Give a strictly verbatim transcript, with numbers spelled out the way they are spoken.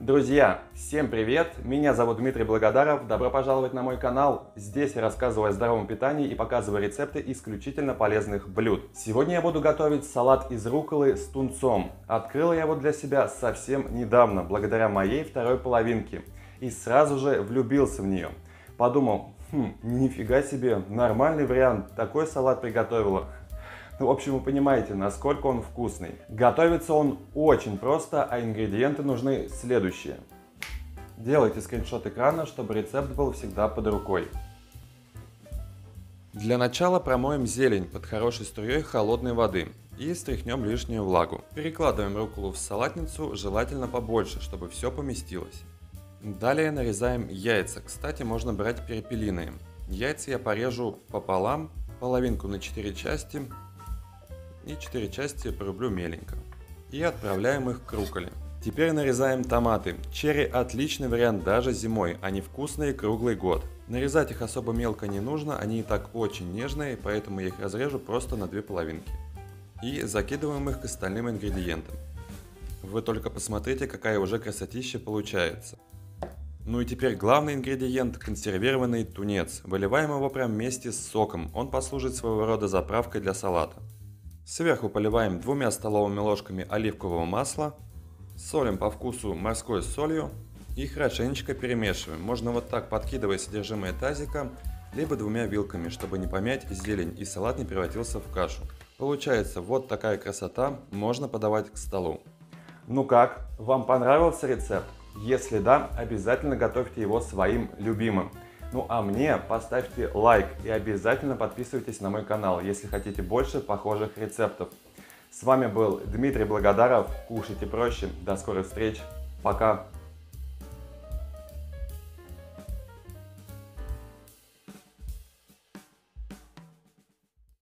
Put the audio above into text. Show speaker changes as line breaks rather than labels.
Друзья, всем привет! Меня зовут Дмитрий Благодаров. Добро пожаловать на мой канал. Здесь я рассказываю о здоровом питании и показываю рецепты исключительно полезных блюд. Сегодня я буду готовить салат из рукколы с тунцом. Открыл я его для себя совсем недавно, благодаря моей второй половинке. И сразу же влюбился в нее. Подумал, хм, нифига себе, нормальный вариант, такой салат приготовила. В общем, вы понимаете, насколько он вкусный. Готовится он очень просто, а ингредиенты нужны следующие. Делайте скриншот экрана, чтобы рецепт был всегда под рукой. Для начала промоем зелень под хорошей струей холодной воды и стряхнем лишнюю влагу. Перекладываем рукколу в салатницу, желательно побольше, чтобы все поместилось. Далее нарезаем яйца. Кстати, можно брать перепелиные. Яйца я порежу пополам, половинку на четыре части. И четыре части порублю меленько. И отправляем их к рукколе. Теперь нарезаем томаты. Черри отличный вариант даже зимой, они вкусные круглый год. Нарезать их особо мелко не нужно, они и так очень нежные, поэтому я их разрежу просто на две половинки. И закидываем их к остальным ингредиентам. Вы только посмотрите, какая уже красотища получается. Ну и теперь главный ингредиент – консервированный тунец. Выливаем его прям вместе с соком, он послужит своего рода заправкой для салата. Сверху поливаем двумя столовыми ложками оливкового масла, солим по вкусу морской солью и хорошенечко перемешиваем. Можно вот так, подкидывая содержимое тазика, либо двумя вилками, чтобы не помять зелень и салат не превратился в кашу. Получается вот такая красота, можно подавать к столу. Ну как, вам понравился рецепт? Если да, обязательно готовьте его своим любимым. Ну а мне поставьте лайк и обязательно подписывайтесь на мой канал, если хотите больше похожих рецептов. С вами был Дмитрий Благодаров. Кушайте проще. До скорых встреч. Пока.